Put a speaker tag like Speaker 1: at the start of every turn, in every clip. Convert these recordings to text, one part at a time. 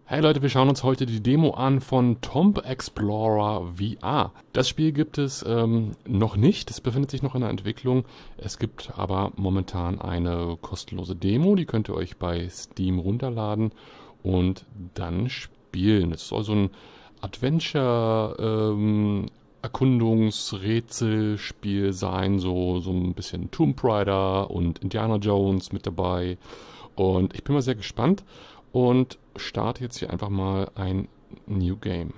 Speaker 1: Hey Leute, wir schauen uns heute die Demo an von Tomb Explorer VR. Das Spiel gibt es noch nicht, es befindet sich noch in der Entwicklung. Es gibt aber momentan eine kostenlose Demo, die könnt ihr euch bei Steam runterladen und dann spielen. Es soll so ein Adventure, Erkundungsrätselspiel sein, so ein bisschen Tomb Raider und Indiana Jones mit dabei. Und ich bin mal sehr gespannt und starte jetzt hier einfach mal ein New Game.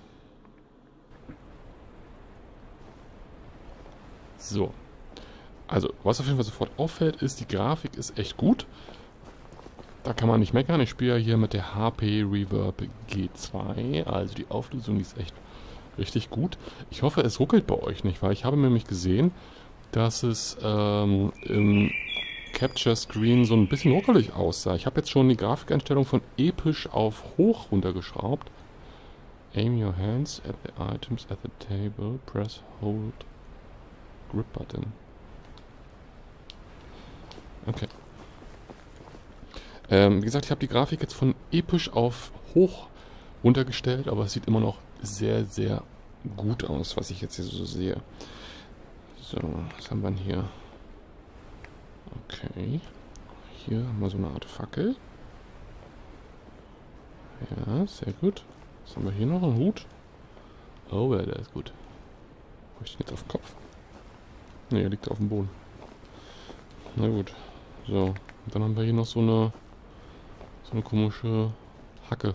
Speaker 1: So, also was auf jeden Fall sofort auffällt, ist, die Grafik ist echt gut. Da kann man nicht meckern. Ich spiele ja hier mit der HP Reverb G2, also die Auflösung die ist echt richtig gut. Ich hoffe, es ruckelt bei euch nicht, weil ich habe nämlich gesehen, dass es im Capture Screen so ein bisschen ruckelig aussah. Ich habe jetzt schon die Grafikeinstellung von episch auf hoch runtergeschraubt. Aim your hands at the items at the table. Press hold grip button. Okay. Wie gesagt, ich habe die Grafik jetzt von episch auf hoch runtergestellt, aber es sieht immer noch sehr, sehr gut aus, was ich jetzt hier so sehe. So, was haben wir denn hier? Okay. Hier haben wir so eine Art Fackel. Ja, sehr gut. Was haben wir hier noch? Ein Hut? Oh, ja, der ist gut. Habe ich den jetzt auf dem Kopf? Ne, er liegt auf dem Boden. Na gut. So, und dann haben wir hier noch so eine komische Hacke.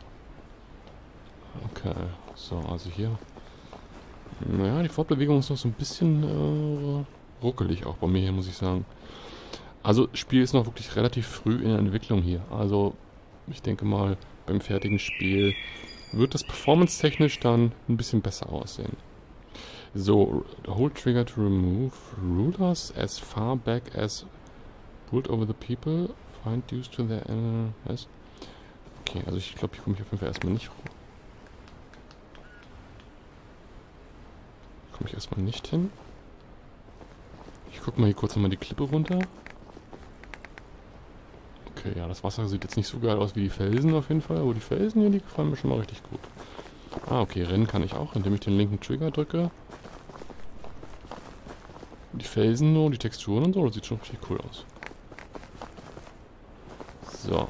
Speaker 1: Okay, so, also hier. Naja, die Fortbewegung ist noch so ein bisschen ruckelig auch bei mir hier, muss ich sagen. Also, Spiel ist noch wirklich relativ früh in der Entwicklung hier. Also, ich denke mal, beim fertigen Spiel wird das performance-technisch dann ein bisschen besser aussehen. So, hold trigger to remove rulers as far back as pulled over the people. Find due to their... was? Okay, also ich glaube, hier komme ich auf jeden Fall erstmal nicht hoch. Komme ich erstmal nicht hin. Ich gucke mal hier kurz nochmal die Klippe runter. Okay, ja, das Wasser sieht jetzt nicht so geil aus wie die Felsen auf jeden Fall, aber die Felsen hier, die gefallen mir schon mal richtig gut. Ah, okay, rennen kann ich auch, indem ich den linken Trigger drücke. Die Felsen nur, die Texturen und so, das sieht schon richtig cool aus. So.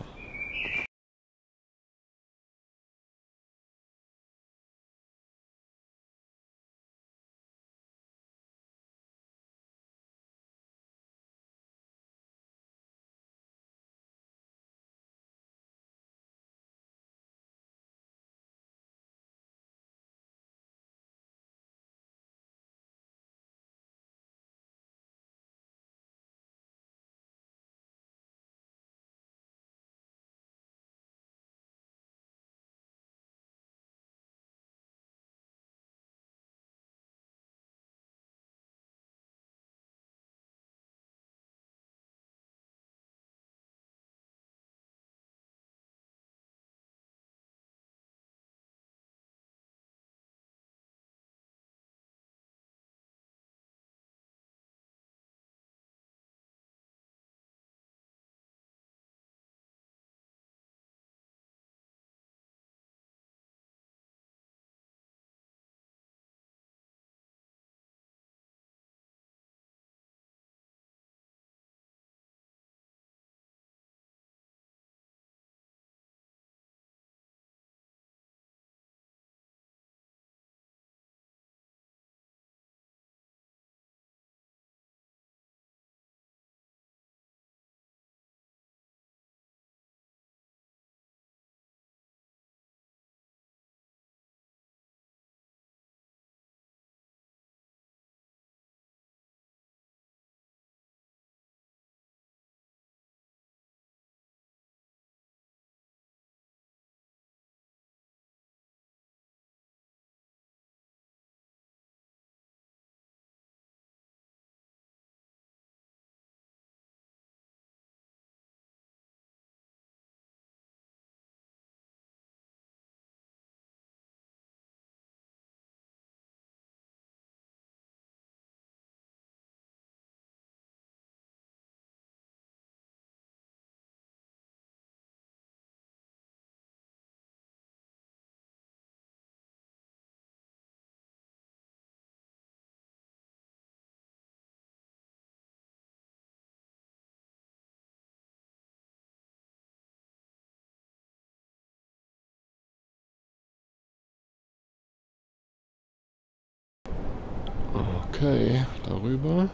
Speaker 1: Okay, darüber.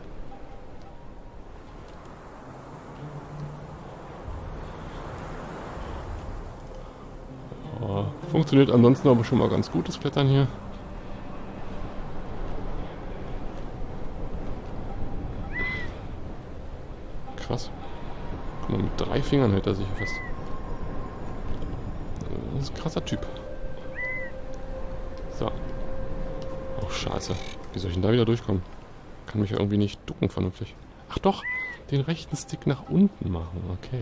Speaker 1: Oh, funktioniert ansonsten aber schon mal ganz gut, das Klettern hier. Krass. Guck mal, mit 3 Fingern hält er sich fest. Das ist ein krasser Typ. So. Oh, scheiße. Wie soll ich denn da wieder durchkommen? Kann mich ja irgendwie nicht ducken vernünftig. Ach doch, den rechten Stick nach unten machen. Okay.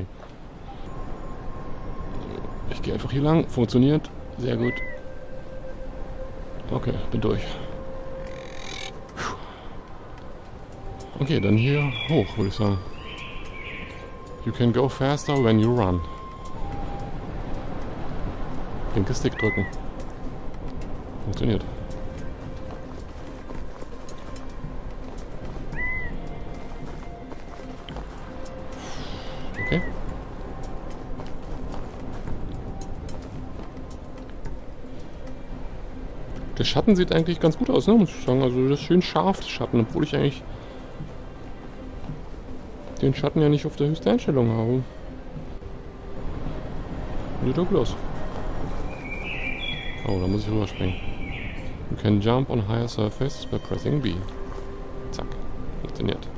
Speaker 1: Ich gehe einfach hier lang. Funktioniert. Sehr gut. Okay, bin durch. Okay, dann hier hoch, würde ich sagen. You can go faster when you run. Linke Stick drücken. Funktioniert. Okay. Der Schatten sieht eigentlich ganz gut aus, ne? Muss ich sagen. Also das ist schön scharf, das Schatten, obwohl ich eigentlich den Schatten ja nicht auf der höchsten Einstellung habe. Sieht doch gut aus. Oh, da muss ich rüberspringen. You can jump on higher surfaces by pressing B. Zack. Funktioniert.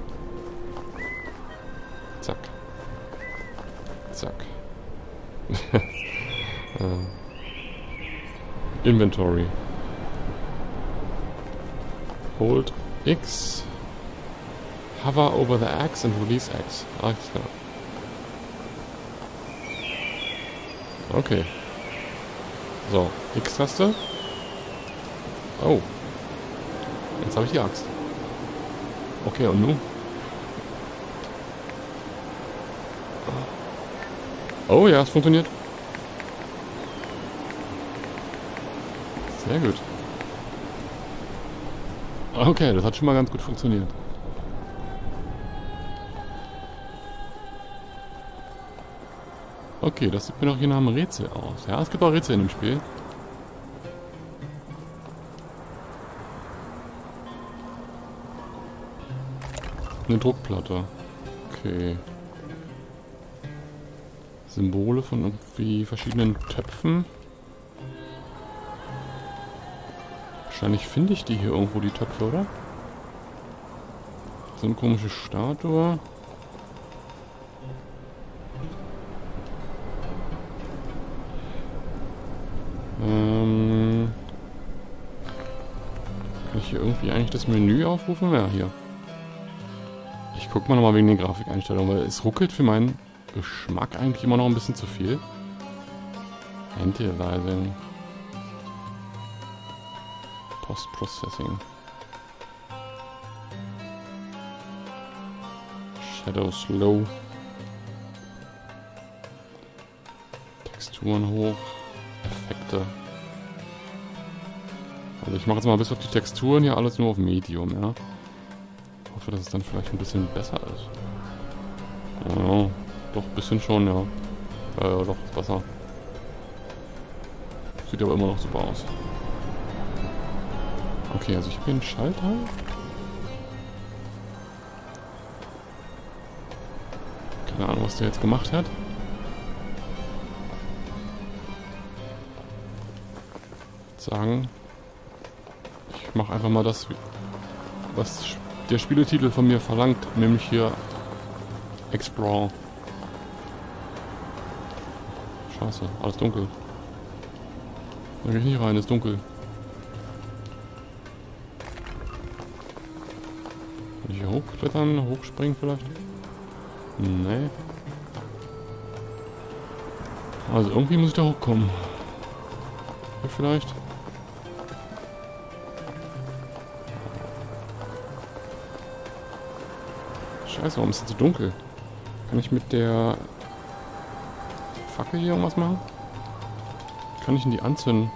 Speaker 1: Zack. Zack. Inventory. Hold X. Hover over the X and release X. Alles klar. Okay. So, X-Taste. Oh. Jetzt habe ich die Axt. Okay, und nun? Oh ja, es funktioniert. Sehr gut. Okay, das hat schon mal ganz gut funktioniert. Okay, das sieht mir doch hier nach einem Rätsel aus. Ja, es gibt auch Rätsel in dem Spiel. Eine Druckplatte. Okay. Symbole von irgendwie verschiedenen Töpfen. Wahrscheinlich finde ich die hier irgendwo, die Töpfe, oder? So eine komische Statue. Kann ich hier irgendwie eigentlich das Menü aufrufen? Ja, hier. Ich gucke mal nochmal wegen den Grafikeinstellungen, weil es ruckelt für meinen Geschmack eigentlich immer noch ein bisschen zu viel. Anti-Aliasing. Post-Processing. Shadow Slow. Texturen hoch. Effekte. Also ich mache jetzt mal bis auf die Texturen hier alles nur auf Medium, ja. Hoffe, dass es dann vielleicht ein bisschen besser ist. Ja, doch, ein bisschen schon, ja. Doch, ist besser. Sieht aber immer noch super aus. Okay, also ich habe hier einen Schalter. Keine Ahnung, was der jetzt gemacht hat. Ich würde sagen, ich mache einfach mal das, was der Spieletitel von mir verlangt, nämlich hier Explore. Scheiße, alles dunkel. Da gehe ich nicht rein, ist dunkel. Kann ich hier hochklettern, hochspringen vielleicht? Nee. Also irgendwie muss ich da hochkommen. Hier vielleicht? Scheiße, warum ist es so dunkel? Kann ich mit der Fackel hier irgendwas machen? Kann ich in die anzünden?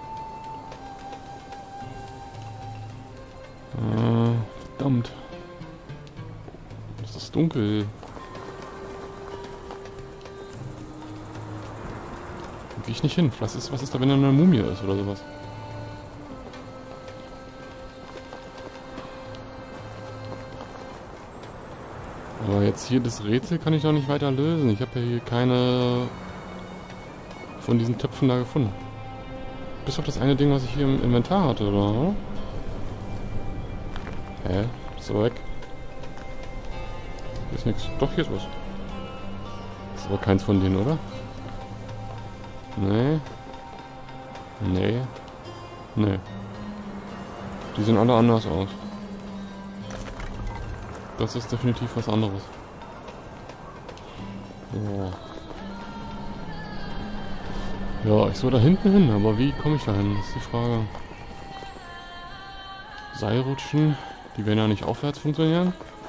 Speaker 1: Verdammt. Das ist dunkel. Da gehe ich nicht hin. Was ist da, wenn da eine Mumie ist oder sowas? Aber jetzt hier das Rätsel kann ich doch nicht weiter lösen. Ich habe ja hier keine von diesen Töpfen da gefunden. Bis auf das eine Ding, was ich hier im Inventar hatte, oder? Hä? Ist aber weg. Hier ist nichts. Doch, hier ist was. Das ist aber keins von denen, oder? Nee. Nee. Nee. Die sehen alle anders aus. Das ist definitiv was anderes. So. Ja, ich soll da hinten hin, aber wie komme ich da hin? Das ist die Frage. Seilrutschen, die werden ja nicht aufwärts funktionieren.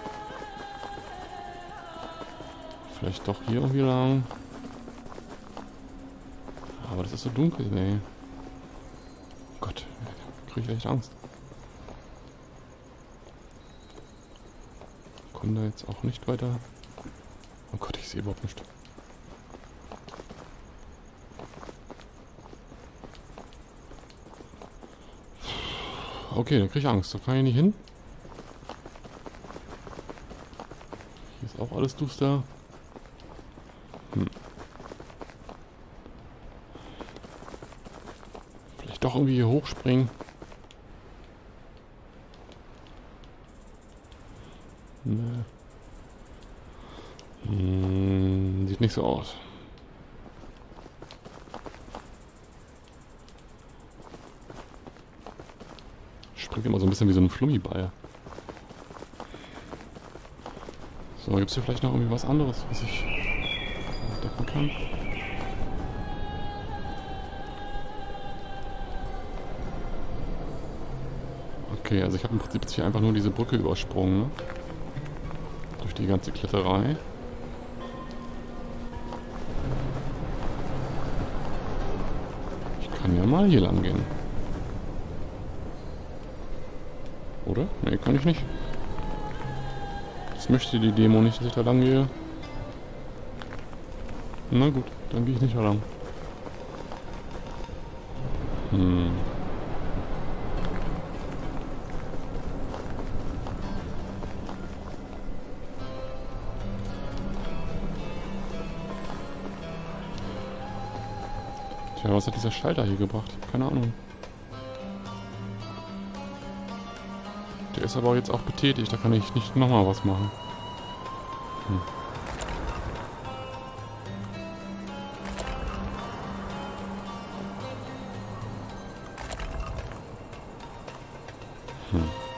Speaker 1: Vielleicht doch hier irgendwie lang. Aber das ist so dunkel, ey. Oh Gott, kriege ich echt Angst. Kommen da jetzt auch nicht weiter. Oh Gott, ich sehe überhaupt nicht. Okay, dann kriege ich Angst. Da kann ich nicht hin. Hier ist auch alles duster. Vielleicht doch irgendwie hier hochspringen. Nee. Sieht nicht so aus. Springt immer so ein bisschen wie so ein Flummiball. So, gibt es hier vielleicht noch irgendwie was anderes, was ich entdecken kann? Okay, also ich habe im Prinzip jetzt hier einfach nur diese Brücke übersprungen, ne? Durch die ganze Kletterei. Ich kann ja mal hier lang gehen. Oder? Nee, kann ich nicht. Das möchte die Demo nicht, dass ich da lang gehe. Na gut, dann gehe ich nicht da lang. Tja, was hat dieser Schalter hier gebracht? Keine Ahnung. Der ist aber jetzt auch betätigt, da kann ich nicht nochmal was machen. Wenn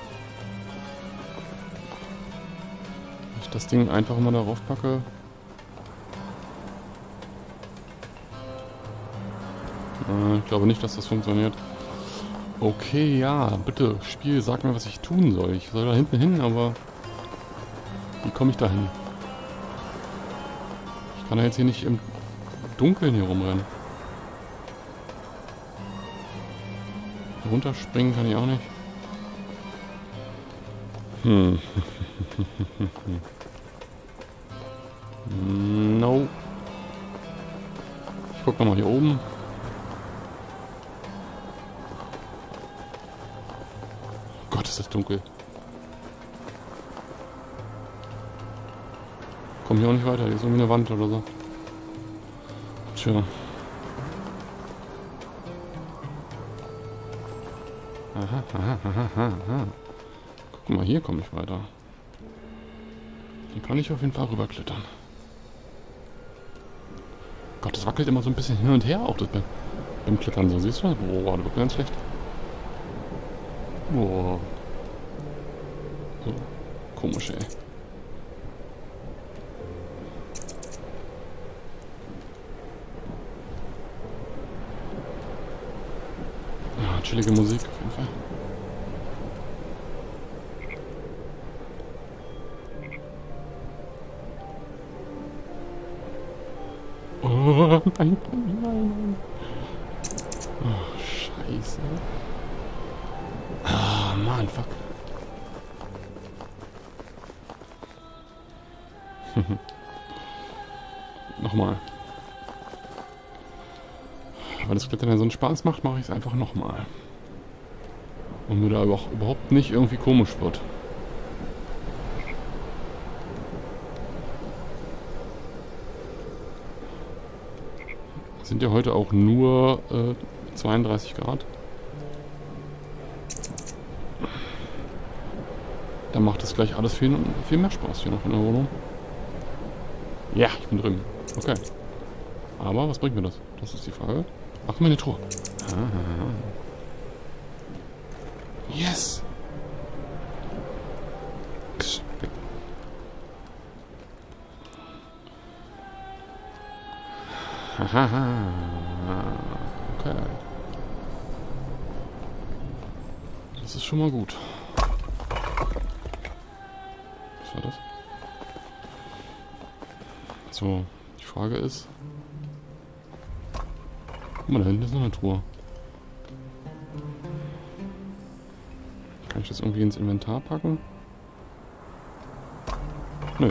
Speaker 1: ich das Ding einfach mal darauf packe. Ich glaube nicht, dass das funktioniert. Okay, ja, bitte, Spiel, sag mir, was ich tun soll. Ich soll da hinten hin, aber wie komme ich da hin? Ich kann ja jetzt hier nicht im Dunkeln hier rumrennen. Runterspringen kann ich auch nicht. No. Ich guck nochmal hier oben. Gott, ist das dunkel. Komm hier auch nicht weiter, hier ist irgendwie eine Wand oder so. Tja. Aha. Guck mal, hier komme ich weiter. Hier kann ich auf jeden Fall rüberklettern. Gott, das wackelt immer so ein bisschen hin und her auch das beim Klettern so. Siehst du das? Boah, das wird ganz schlecht. Boah. So. Komisch, ey. Ja, chillige Musik auf jeden Fall. Oh, nein. Oh, scheiße. Ah, Mann, fuck. Nochmal. Weil das Klettern ja so einen Spaß macht, mache ich es einfach nochmal. Und mir da auch überhaupt nicht irgendwie komisch wird. Sind ja heute auch nur 32 Grad. Dann macht das gleich alles viel mehr Spaß hier noch in der Wohnung. Ja, ich bin drin. Okay. Aber was bringt mir das? Das ist die Frage. Ach, guck mal, eine Truhe. Ah. Yes! Psst, weg. Hahaha. Okay. Das ist schon mal gut. Was war das? So, die Frage ist... Guck mal, da hinten ist noch eine Truhe. Kann ich das irgendwie ins Inventar packen? Nö.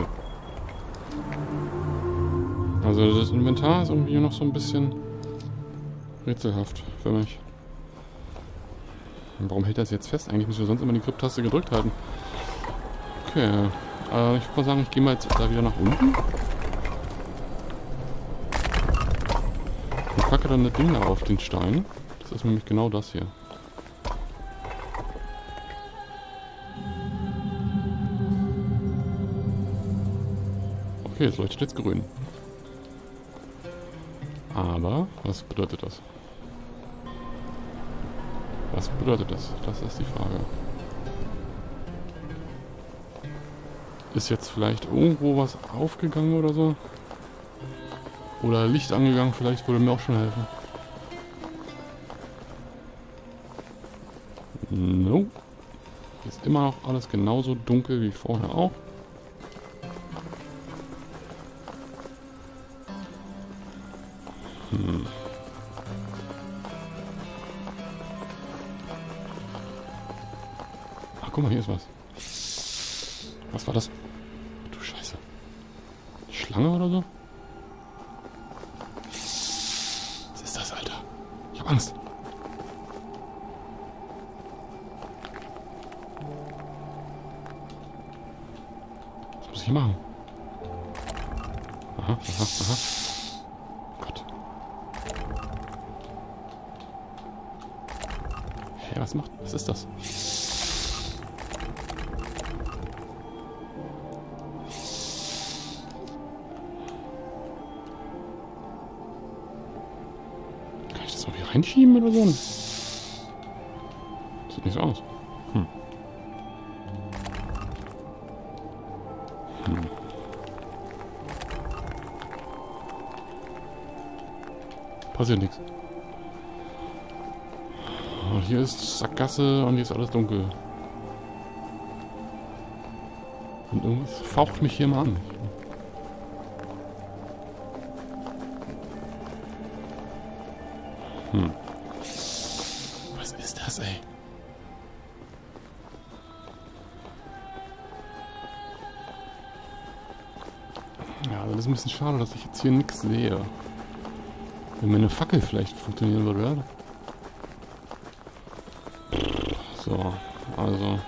Speaker 1: Also das Inventar ist irgendwie noch so ein bisschen rätselhaft für mich. Warum hält das jetzt fest? Eigentlich müsste ich sonst immer die Grip-Taste gedrückt halten. Okay. Ich würde mal sagen, ich gehe mal jetzt da wieder nach unten. Ich packe dann das Ding da auf den Stein. Das ist nämlich genau das hier. Okay, es leuchtet jetzt grün. Aber, was bedeutet das? Was bedeutet das? Das ist die Frage. Ist jetzt vielleicht irgendwo was aufgegangen oder so? Oder Licht angegangen, vielleicht würde mir auch schon helfen. No. Ist immer noch alles genauso dunkel wie vorher auch. Ach, guck mal, hier ist was. Was war das? Du Scheiße. Schlange oder so? Was ist das, Alter? Ich hab Angst. Was muss ich hier machen? Aha, aha, aha. Gott. Hey, was macht... Was ist das? Kann ich das irgendwie reinschieben oder so? Sieht nicht so aus. Passiert nichts. Und hier ist Sackgasse und hier ist alles dunkel. Und irgendwas faucht mich hier mal an. Was ist das, ey? Ja, also das ist ein bisschen schade, dass ich jetzt hier nichts sehe. Wenn meine Fackel vielleicht funktionieren würde, oder? So, also.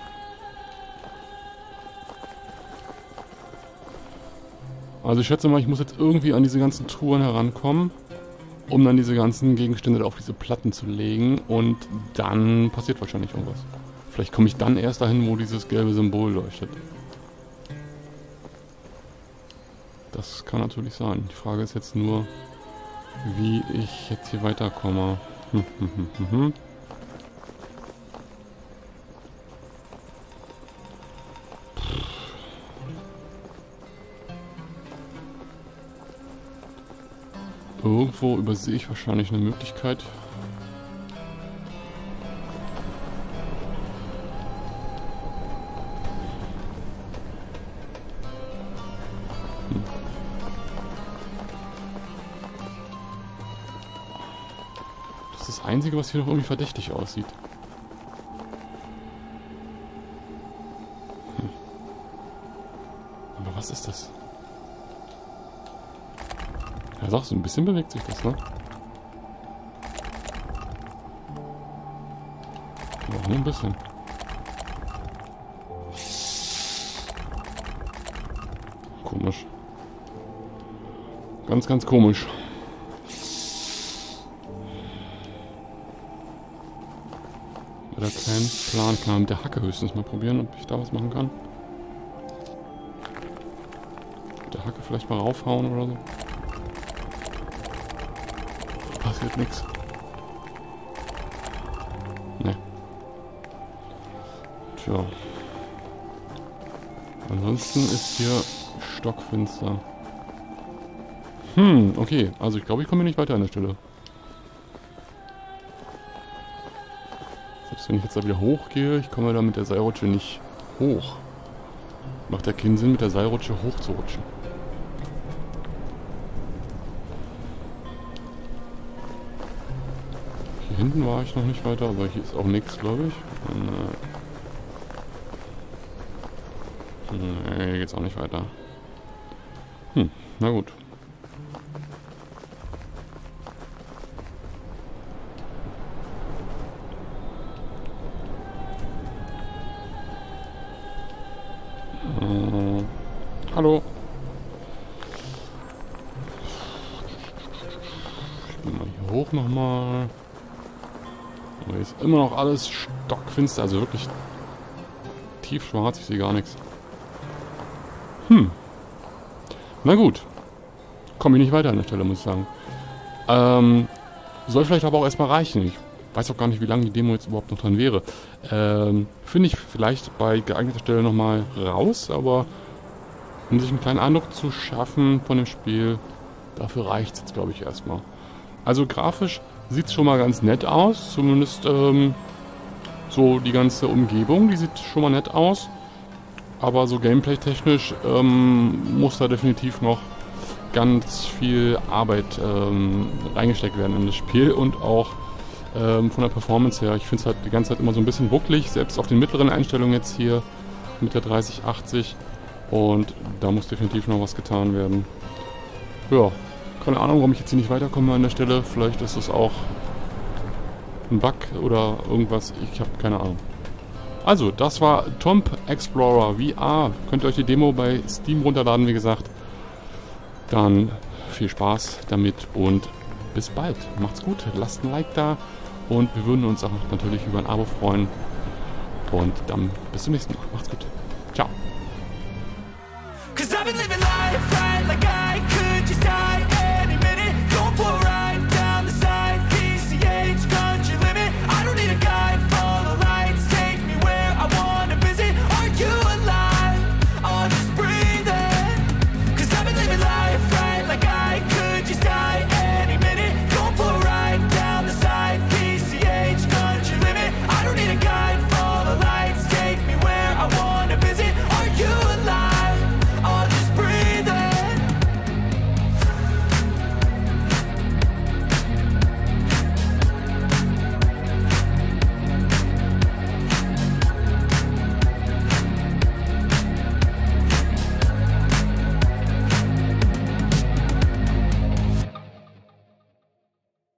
Speaker 1: Also ich schätze mal, ich muss jetzt irgendwie an diese ganzen Truhen herankommen, um dann diese ganzen Gegenstände auf diese Platten zu legen und dann passiert wahrscheinlich irgendwas. Vielleicht komme ich dann erst dahin, wo dieses gelbe Symbol leuchtet. Das kann natürlich sein. Die Frage ist jetzt nur, wie ich jetzt hier weiterkomme. Irgendwo übersehe ich wahrscheinlich eine Möglichkeit. Das ist das Einzige, was hier noch irgendwie verdächtig aussieht. Aber was ist das? Ja, sag, so ein bisschen bewegt sich das, ne? Aber auch nur ein bisschen. Komisch. Ganz, ganz komisch. Oder kein Plan. Kann man mit der Hacke höchstens mal probieren, ob ich da was machen kann. Mit der Hacke vielleicht mal raufhauen oder so. Passiert nichts. Ne. Tja. Ansonsten ist hier stockfinster. Okay. Also ich glaube, ich komme hier nicht weiter an der Stelle. Selbst wenn ich jetzt da wieder hochgehe, ich komme da mit der Seilrutsche nicht hoch. Macht ja keinen Sinn, mit der Seilrutsche hochzurutschen. Hier hinten war ich noch nicht weiter, aber hier ist auch nichts, glaube ich. Nee, hier geht's auch nicht weiter. Na gut. Hallo. Ich bin mal hier hoch nochmal. Aber hier ist immer noch alles stockfinster, also wirklich tiefschwarz, ich sehe gar nichts. Na gut. Komme ich nicht weiter an der Stelle, muss ich sagen. Soll vielleicht aber auch erstmal reichen. Ich weiß auch gar nicht, wie lange die Demo jetzt überhaupt noch dran wäre. Finde ich vielleicht bei geeigneter Stelle nochmal raus, aber um sich einen kleinen Eindruck zu schaffen von dem Spiel, dafür reicht es jetzt, glaube ich, erstmal. Also grafisch sieht es schon mal ganz nett aus, zumindest so die ganze Umgebung, die sieht schon mal nett aus. Aber so gameplay-technisch muss da definitiv noch ganz viel Arbeit reingesteckt werden in das Spiel und auch von der Performance her. Ich finde es halt die ganze Zeit immer so ein bisschen rucklig, selbst auf den mittleren Einstellungen jetzt hier mit der 3080. Und da muss definitiv noch was getan werden. Ja, keine Ahnung, warum ich jetzt hier nicht weiterkomme an der Stelle. Vielleicht ist es auch ein Bug oder irgendwas. Ich habe keine Ahnung. Also, das war Tomb Explorer VR. Könnt ihr euch die Demo bei Steam runterladen, wie gesagt. Dann viel Spaß damit und bis bald. Macht's gut, lasst ein Like da und wir würden uns auch natürlich über ein Abo freuen. Und dann bis zum nächsten Mal. Macht's gut. Ciao.